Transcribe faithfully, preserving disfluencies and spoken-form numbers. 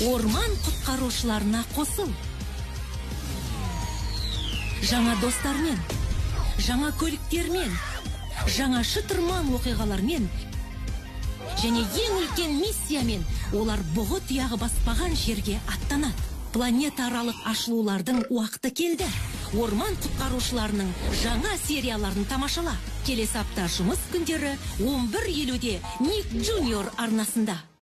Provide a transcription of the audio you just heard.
орман құтқарушыларына қосыл. Жаңа достармен, жаңа көліктермен, жаңа шытырман оқиғалармен, және ең үлкен миссиямен олар бұғы тұяғы баспаған жерге аттанады. Планета аралық ашылулардың уақыты келді. Орман құтқарушыларының жаңа серияларын тамашала. Келесі апта жұмыс күндері он бір елуде Ник Джуниор арнасында.